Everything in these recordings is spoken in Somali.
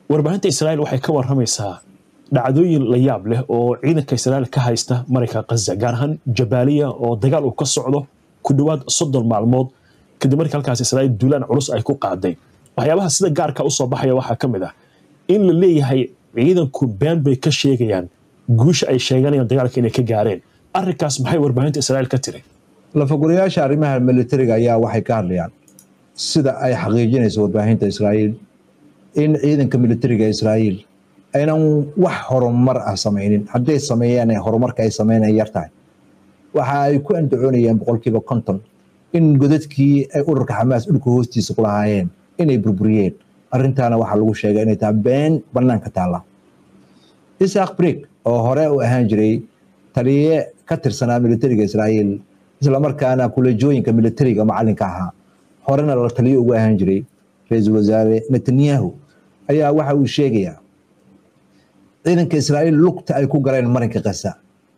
warbaahinta Israa'iil waxay ka warramaysaa dhacdooyin la yaab leh oo ciidanka Israa'iil ka haysta marinka Gaza gaar ahaan Jabaaliya oo dagaal uu ka socdo ku dhawaad 30 maalmood kadib markii halkaas Israa'iil duulaan culus ay ku qaaday waxyaabaha sida gaarka u soo baxaya waxa kamid ah in la leeyahay ciidanku been bay ka sheegayaan guusha ay sheeganayaan dagaalka inay ka gaareen arrinkaas maxay warbaahinta Israa'iil ka tiri lafagurayaasha arrimaha militariga ayaa waxay ka hadlayaan sida ay xaqiijinayso warbaahinta Israa'iil in ciidanka militariga Israa'iil aynan wax horumar ah sameeynin haday sameeyaan horumarka ay sameeyaan yartahay waxa ay ku andacoonayaan boqolkiiba 50 in godadkii ay ururka Xamaas dhulka hoostiisa ku lahaayeen inay burburiyeen arrintaana waxa lagu sheegay inay tahay been banaanka taala Isaac Break oo hore u ahaan jiray taliye ka tirsanaa militariga Israa'iil isla markaana kuleejooyinka militariga macalinka ahaa horena la taliye ugu ahaan jiray ra'iisul wasaare Netanyahu ayaa waxa uu sheegayaa ciidanka Israa'iil lugta ay ku galeen marinka Gaza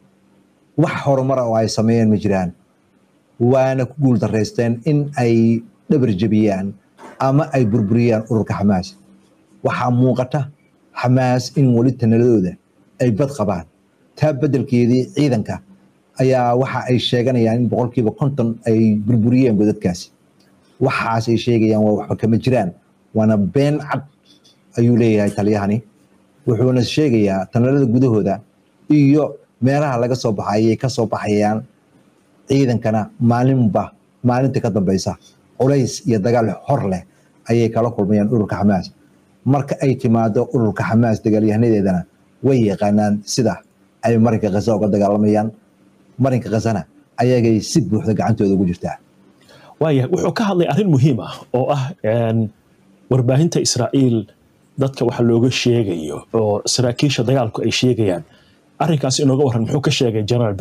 wax horumar oo ay sameeyeen ma jiraan waana ku guul dareysteen in ay dhabar jabiyaan ama ay burburiyaan ururka Xamaas waxa muuqata Xamaas in wali tanadooda ay bad qabaan taa bedelkeedii ciidanka ayaa waxa ay sheeganayaan in boqolkiiba 50 ay burburiyeen godadkaasi waxaas ay sheegayaan waa waxba kama jiraan wana been cad ayuu leeyahay taliyahani wuxuuna sheegayaa tanalada gudahooda iyo meelaha laga soo baxay ka soo baxayaan ciidankana maalinta ka dambaysa culays iyo dagaal hor leh ayay kala kulmayaan ururka Xamaas marka ay timaado ururka Xamaas dagaalyahaneedana way yaqaanaan sida ay marinka Gaza uga dagaalamayaan marinka Gazana ayagay si buuxda gacantooda ugu jirtaa waaya wuxuu ka hadlay arrin muhiim ah oo ah warbaahinta Israa'iil dadka waxa looga sheegayo oo saraakiisha dagaalku ay sheegayaan arrinkaas inooga waran muxuu ka sheegay General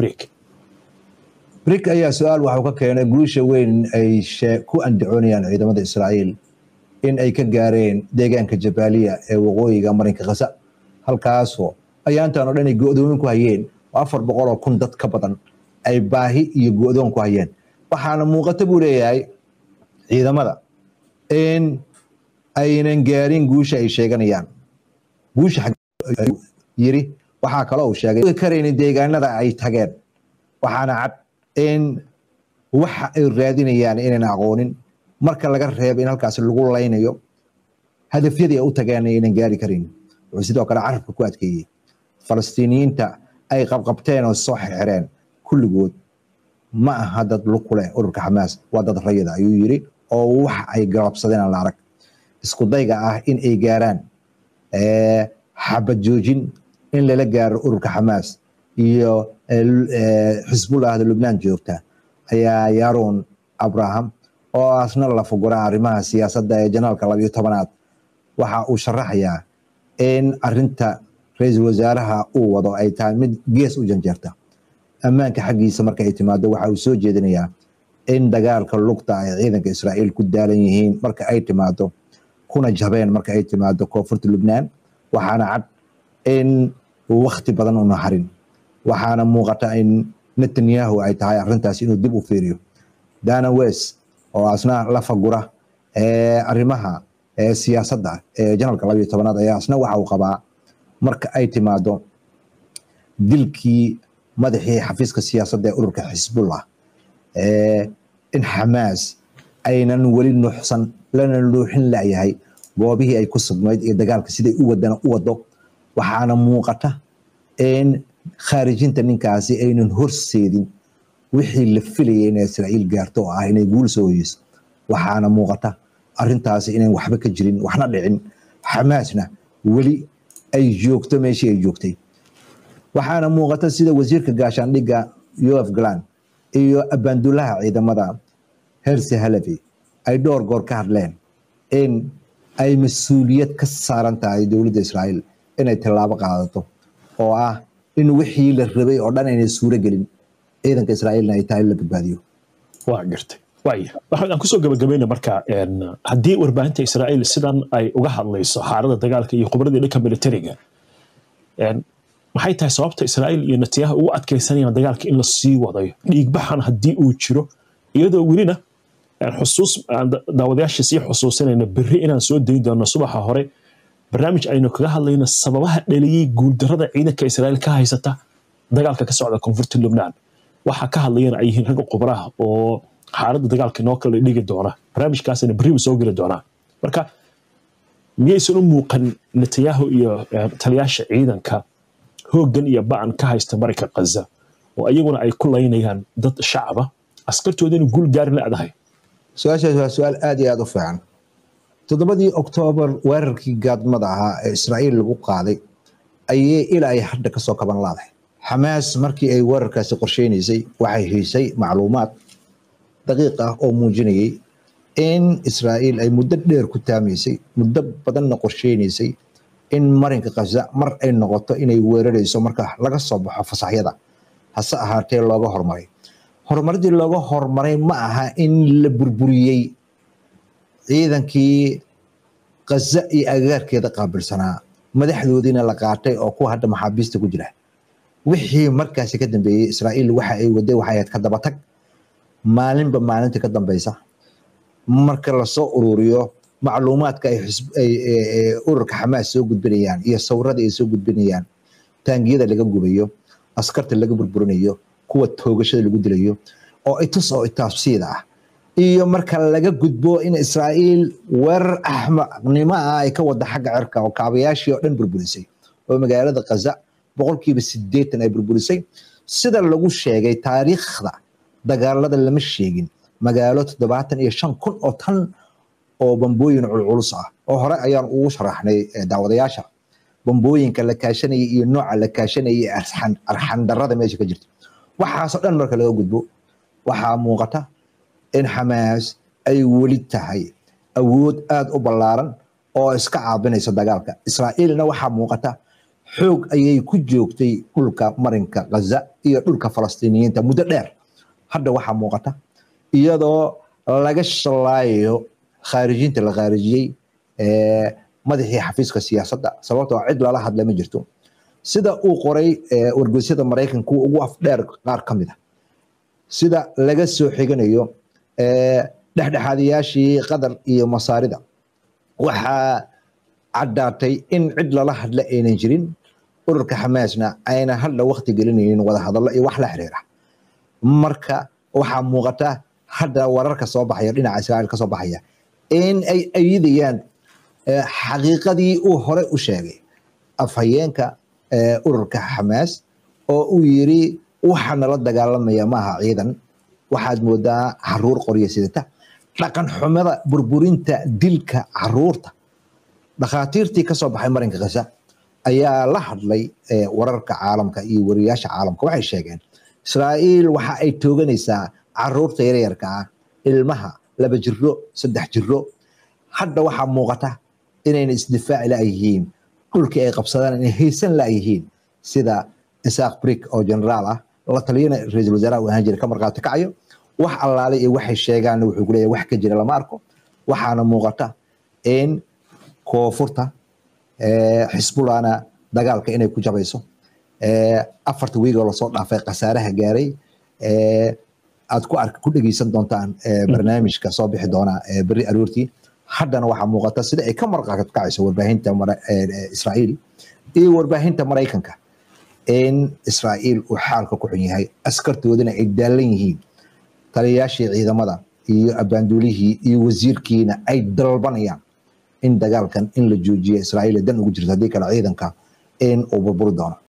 Break ayaa su'aal waxa uu ka keenay guusha weyn ay ku andacoonayaan ciidamada Israa'iil in ay ka gaareen deegaanka Jabaaliya ee waqooyiga marinka Gaza halkaas oo ayaantan oo dhan ay go'doomin ku hayeen 400,000 dad ka badan ay baahi iyo go'doon ku hayeen waxaana muuqata buu leeyahay ciidamada in aynan gaarin guusha ay sheeganayaan guusha yiri waxa kale oo sheegay kareen deegaanada ay tageen waxaana cad in waxa ay raadinayaan inaan aqoonin marka laga reebo in halkaas lagu laynayo hadafyadii u tageen inaan gaari karin oo sidoo kale carabka ku adkeeyay Falastiiniyiinta ay qabqabteen oo soo xirxireen kulligood ma aha dad lukule ururka Xamaas waa dad rayida ayuu yiri oo wax ay galabsadeen la arag isku dayga ah in ay gaaraan xabad joojin in lala gaaro ururka Xamaas iyo Xisbullah Lebanon joogta ayaa Yaron Abraham oo asna la fugura arrimaha siyaasadda ee janaalka 12aad waxa uu sharaxayaa in arinta ra'iisul wasaaraha uu wado ay tahay mid gees u janjeerta ammaanka xaqiisa marka ay timaado waxa uu soo jeedinayaa in dagaalka lugta ay ciidanka Israa'iil ku daalan yihiin marka ay timaado kuna jabeen marka ay timaado koonfurta Lebanon waxaana cad in waqti badan oo harin waxaana muuqata in Netanyahu ay tahay arintaas inuu dib u fiiriyo Dana West oo asna la fagura arrimaha siyaasadda janaalka 12aad ayaa asna waxa uu qabaa marka ay timaado dilkii madaxii xafiiska siyaasadda ee ururka Xisbullah in Xamaas aynan wali nuuxsan lana luuxin laayahay goobihii ay ku sugnayd ee dagaalka siday u wado waxaana muuqata in khaarijinta ninkaasi aynan horseedin wixii la filayay in Israa'iil gaarto oo ah inay guul soo hoyso waxaana muuqata arrintaasi inaan waxba ka jirin waxna dhicin Xamaasna wali ay joogto meeshii ay joogtay waxaana muuqata sida wasiirka gaashaandhigga Yoav Gallant iyo abandulaha ciidamada Hersi Halevi ay dhowr goor ka hadleen in ay mas'uuliyad ka saaran tahay dawladda Israa'iil inay tallaabo qaadato oo ah in wixii la rabay oo dhan ay suura gelin ciidanka Israa'iilna ay tahay la badbaadiyo waa gartay waxaan ku soo gabagabeynaa marka haddii warbaahinta Israa'iil sidan ay uga hadlayso xaaladda dagaalka iyo khibradda dhanka militariga maxay tahay sababta Israa'iil iyo Netanyahu ugu adkaysanayaan dagaalka in la sii wadayo dhiig baxan haddii uu jiro iyadoo welina xusuus daawadayaasha sii xusuusanayna berri inaan soo dayn doono subaxa hore barnaamij aynu kaga hadlayno sababaha dhaliyay guuldarrada ciidanka Israa'iil ka haysata dagaalka ka socda koonfurta Lubnaan waxa ka hadlayana ay yihiin rag qubraha oo xaaladda dagaalka noo kala dhigi doona barnaamijkaasina bari soo geli doona marka miyaysan u muuqan Netanyahu iyo taliyaasha ciidanka hoggan iyo ba'an ka haysta marka Gaza oo ayaguna ay ku laynayaan dad shacaba askartoodana guul gaar la adahay su'aashaas waa su'aal aad iyo aad u fiican 7 Oktoobar weerarkii gaadmada ahaa ee Israa'iil lagu qaaday ayay ilaa ay hadda ka soo kaban laadahay Hamas markii ay weerarkaasi qorsheynaysay waxay haysay macluumaad daqiiq ah oo muujinayay in Israa'iil ay muddo dheer ku taamaysay muddo badanna qorsheynaysay in marinka Gaza mar ay noqoto inay weerarayso marka laga soo baxo fasaxyada hase ahaatee looga horumaridii looga hormaray ma aha in la burburiyay ciidankii Gaza iyo agagaarkeeda qaabilsanaa madaxdoodiina la qaatay oo ku hadda maxaabiista ku jira wixii markaas ka dambeeyay Israa'iil waxa ay waday waxay ka daba tag maalinba maalinta ka dambaysa marka la soo ururiyo macluumaadka ay ururka Hamas soo gudbinayaan iyo sawirada ay soo gudbinayaan taangiyada laga gubayo askarta laga burburinayo kuwa toogashada lagu dilayo oo itaabsiida ah iyo marka laga gudbo in Israa'iil weerar ahmaqnimo ay ka wada xagga cirka oo kaabayaashii oo dhan burburisay oo magaalada Gaza 80% ay burburisay sida lagu sheegay taariikhda dagaalada lama sheegin magaalo 75,000 oo tan oo bambooyin culculus ah oo hore ayaan ugu sharaxnay daawadayaasha bambooyinka la kaashanay iyo nooca la kaashanay arxan darrada meesha ka jirta waxaas oo dhan marka laga gudbo waxa muuqata in Hamas ay wali tahay awood aad u ballaaran oo iska caabinaysa dagaalka Israa'iilna waxa muuqata xoog ayay ku joogtay dhulka marinka Gaza iyo dhulka Falastiiniyiinta muddo dheer hadda waxa muuqata iyadoo laga shalaayo khaarijinta la khaarijiyay madaxii xafiiska siyaasadda sababtoo cid lala hadla ma jirto sida uu qoray wargeysyada Mareykanka ugu afdheer qaar kamid ah sida laga soo xiganayo dhexdhexaadiyaashii Qatar iyo Masaarida waxa cadaatay in cid lala hadla aynan jirin ururka Hamasna ayna hadda waqti gelinayeen wada hadallo iyo wax la xiriira marka waxa muuqata hadda wararka soo baxaya dhinaca Israa'iil ka soo baxaya in ay ayidayaan xaqiiqadii uu hore u sheegay afhayeenka ururka Hamas oo uu yiri waxaan la dagaalamaya maaha ciidan waxaad moodaa caruur qoryeysata dhaqan xumada burburinta dilka caruurta dhakhaatiirtii ka soo baxay marinka Gaza ayaa la hadlay wararka caalamka iyo wariyaasha caalamka waxay sheegeen Israa'iil waxa ay tooganaysaa caruurta yaryarka ah ilmaha 2 jiro 3 jiro hadda waxa muuqata inay isdifaaci la yihiin dhulkii ay qabsadaan inay haysan la yihiin sida Isaaq Brick oo generaal ah la taliyana ra'iisul wasaaraha uu ahaan jiray ka marqaati kacayo wax allaale iyo waxay sheegaan wuxuu ku leeyahay wax ka jira lama arko waxaana muuqata in koonfurta Xisbullahna dagaalka inay ku jabayso 4 wiig oo la soo dhaafay qasaaraha gaaray aad ku dhageysan doontaan barnaamijka soo bixi doona bari aroortii haddana waxa muuqata sida ay ka marqaati kacayso warbaahinta Israa'iil iyo warbaahinta Mareykanka in Israa'iil uu xaalka ku xun yahay askartoodana ay daalan yihiin taliyaashii ciidamada iyo abaanduulihii iyo wasiirkiina ay dalbanayaan in dagaalkan in la joojiyo Israa'iil dan ugu jirto hadii kala ciidanka in uu burbur doono